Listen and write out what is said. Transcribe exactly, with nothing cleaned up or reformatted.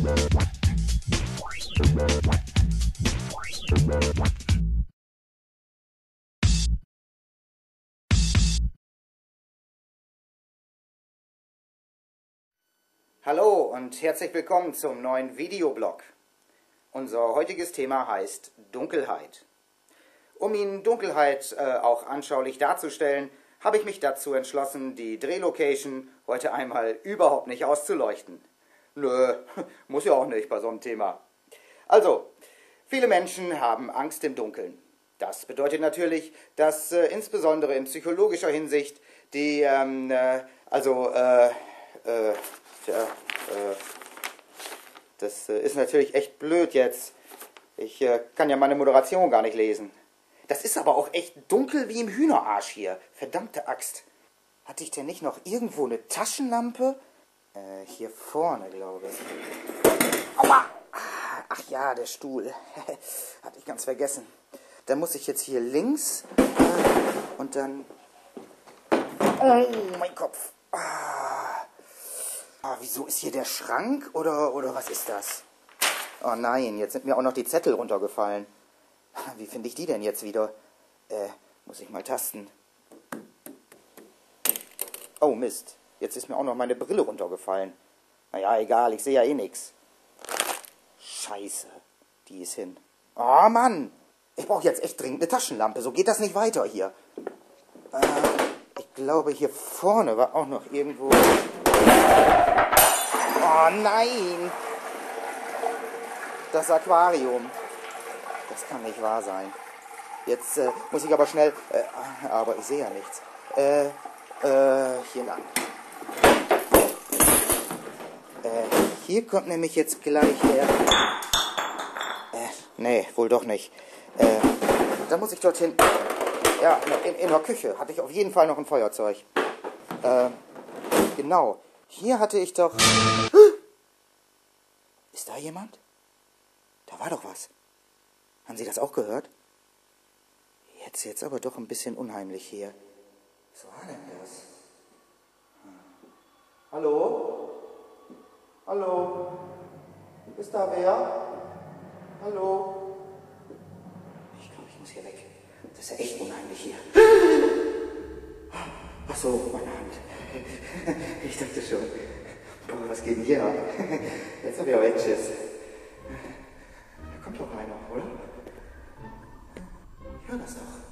Hallo und herzlich willkommen zum neuen Videoblog. Unser heutiges Thema heißt Dunkelheit. Um Ihnen Dunkelheit äh, auch anschaulich darzustellen, habe ich mich dazu entschlossen, die Drehlocation heute einmal überhaupt nicht auszuleuchten. Nö, muss ja auch nicht bei so einem Thema. Also, viele Menschen haben Angst im Dunkeln. Das bedeutet natürlich, dass äh, insbesondere in psychologischer Hinsicht die, ähm, äh, also, äh, äh, Tja, äh, das äh, ist natürlich echt blöd jetzt. Ich äh, kann ja meine Moderation gar nicht lesen. Das ist aber auch echt dunkel wie im Hühnerarsch hier. Verdammte Axt. Hatte ich denn nicht noch irgendwo eine Taschenlampe? Äh, hier vorne, glaube ich. Aua! Ach ja, der Stuhl. Hatte ich ganz vergessen. Dann muss ich jetzt hier links äh, und dann... Oh, mein Kopf. Ah. Ah, wieso ist hier der Schrank oder, oder was ist das? Oh nein, jetzt sind mir auch noch die Zettel runtergefallen. Wie finde ich die denn jetzt wieder? Äh, muss ich mal tasten. Oh Mist, jetzt ist mir auch noch meine Brille runtergefallen. Naja, egal, ich sehe ja eh nichts. Scheiße, die ist hin. Oh Mann, ich brauche jetzt echt dringend eine Taschenlampe, so geht das nicht weiter hier. Äh, ich glaube, hier vorne war auch noch irgendwo... Oh nein! Das Aquarium. Das kann nicht wahr sein. Jetzt äh, muss ich aber schnell... Äh, aber ich sehe ja nichts. Äh, äh, hier lang. Äh, hier kommt nämlich jetzt gleich der... Äh, nee, wohl doch nicht. Äh, da muss ich dorthin... Ja, in, in der Küche hatte ich auf jeden Fall noch ein Feuerzeug. Äh, genau. Hier hatte ich doch... Ist da jemand? Da war doch was. Haben Sie das auch gehört? Jetzt, jetzt aber doch ein bisschen unheimlich hier. Was war denn das? Hm. Hallo? Hallo? Ist da wer? Hallo? Ich glaube, ich muss hier weg. Das ist ja echt unheimlich hier. Ach so, meine Hand. Ich dachte schon. Boah, was geht denn hier ab? Jetzt habe ich auch echt Schiss. Da kommt doch einer, oder? Ich höre das doch.